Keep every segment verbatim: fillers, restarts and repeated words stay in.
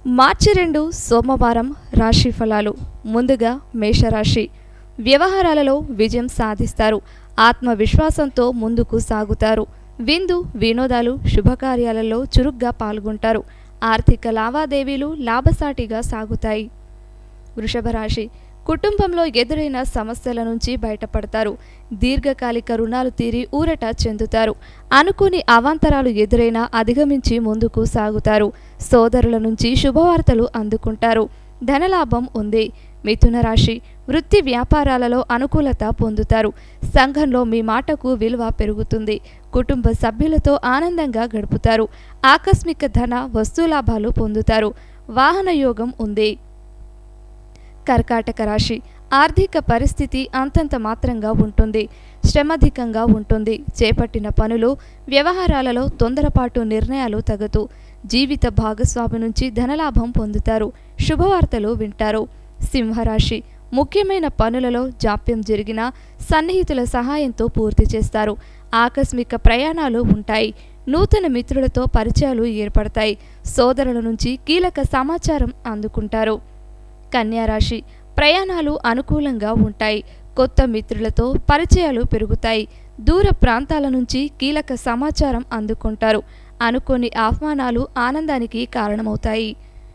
మార్చి రెండు సోమవారం రాశి ఫలాలు. ముందుగా మేషరాశి. వ్యవహారాలలో విజయం సాధిస్తారు. ఆత్మవిశ్వాసంతో ముందుకు సాగుతారు. విందు వినోదాలు శుభకార్యాలలో చురుగ్గా పాల్గొంటారు. ఆర్థిక లావాదేవీలు లాభసాటిగా సాగుతాయి. వృషభ రాశి. కుటుంబంలో ఎదురైన సమస్యల నుంచి బయటపడతారు. దీర్ఘకాలిక రుణాలు తీరి ఊరట చెందుతారు. అనుకోని అవాంతరాలు ఎదురైనా అధిగమించి ముందుకు సాగుతారు. సోదరుల నుంచి శుభవార్తలు అందుకుంటారు. ధనలాభం ఉంది. మిథున రాశి. వృత్తి వ్యాపారాలలో అనుకూలత పొందుతారు. సంఘంలో మీ మాటకు విలువ పెరుగుతుంది. కుటుంబ సభ్యులతో ఆనందంగా గడుపుతారు. ఆకస్మిక ధన వస్తులాభాలు పొందుతారు. వాహన యోగం ఉంది. కర్కాటక రాశి. ఆర్థిక పరిస్థితి అంతంత మాత్రంగా ఉంటుంది. శ్రమధికంగా ఉంటుంది. చేపట్టిన పనులు వ్యవహారాలలో తొందరపాటు నిర్ణయాలు తగదు. జీవిత భాగస్వామి నుంచి ధనలాభం పొందుతారు. శుభవార్తలు వింటారు. సింహరాశి. ముఖ్యమైన పనులలో జాప్యం జరిగినా సన్నిహితుల సహాయంతో పూర్తి చేస్తారు. ఆకస్మిక ప్రయాణాలు ఉంటాయి. నూతన మిత్రులతో పరిచయాలు ఏర్పడతాయి. సోదరుల నుంచి కీలక సమాచారం అందుకుంటారు. కన్యారాశి. ప్రయాణాలు అనుకూలంగా ఉంటాయి. కొత్త మిత్రులతో పరిచయాలు పెరుగుతాయి. దూర ప్రాంతాల నుంచి కీలక సమాచారం అందుకుంటారు. అనుకోని ఆహ్వానాలు ఆనందానికి కారణమవుతాయి.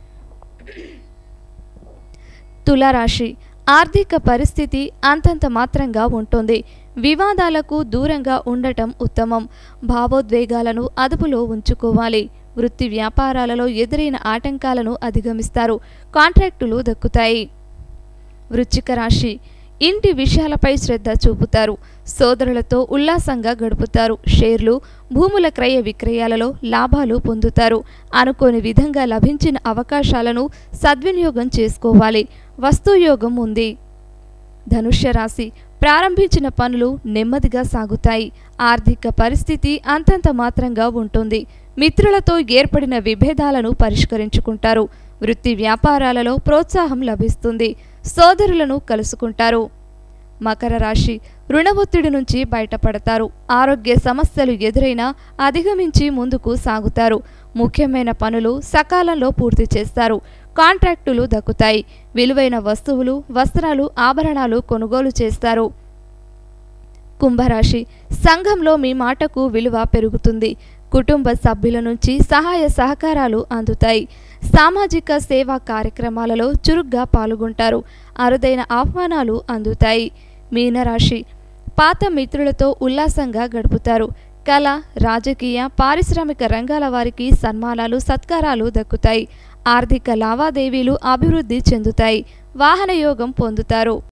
తులారాశి. ఆర్థిక పరిస్థితి అంతంత మాత్రంగా ఉంటుంది. వివాదాలకు దూరంగా ఉండటం ఉత్తమం. భావోద్వేగాలను అదుపులో ఉంచుకోవాలి. వృత్తి వ్యాపారాలలో ఎదురైన ఆటంకాలను అధిగమిస్తారు. కాంట్రాక్టులు దక్కుతాయి. వృశ్చిక రాశి. ఇంటి విషయాలపై శ్రద్ధ చూపుతారు. సోదరులతో ఉల్లాసంగా గడుపుతారు. షేర్లు భూముల క్రయ విక్రయాలలో లాభాలు పొందుతారు. అనుకోని విధంగా లభించిన అవకాశాలను సద్వినియోగం చేసుకోవాలి. వస్తుయోగం ఉంది. ధనుష్య రాశి. ప్రారంభించిన పనులు నెమ్మదిగా సాగుతాయి. ఆర్థిక పరిస్థితి అంతంత మాత్రంగా ఉంటుంది. మిత్రులతో ఏర్పడిన విభేదాలను పరిష్కరించుకుంటారు. వృత్తి వ్యాపారాలలో ప్రోత్సాహం లభిస్తుంది. సోదరులను కలుసుకుంటారు. మకర రాశి. రుణ ఒత్తిడి నుంచి బయటపడతారు. ఆరోగ్య సమస్యలు ఎదురైనా అధిగమించి ముందుకు సాగుతారు. ముఖ్యమైన పనులు సకాలంలో పూర్తి చేస్తారు. కాంట్రాక్టులు దక్కుతాయి. విలువైన వస్తువులు వస్త్రాలు ఆభరణాలు కొనుగోలు చేస్తారు. కుంభరాశి. సంఘంలో మీ మాటకు విలువ పెరుగుతుంది. కుటుంబ సభ్యుల నుంచి సహాయ సహకారాలు అందుతాయి. సామాజిక సేవా కార్యక్రమాలలో చురుగ్గా పాల్గొంటారు. అరుదైన ఆహ్వానాలు అందుతాయి. మీనరాశి. పాత మిత్రులతో ఉల్లాసంగా గడుపుతారు. కళ రాజకీయ పారిశ్రామిక రంగాల వారికి సన్మానాలు సత్కారాలు దక్కుతాయి. ఆర్థిక లావాదేవీలు అభివృద్ధి చెందుతాయి. వాహన యోగం పొందుతారు.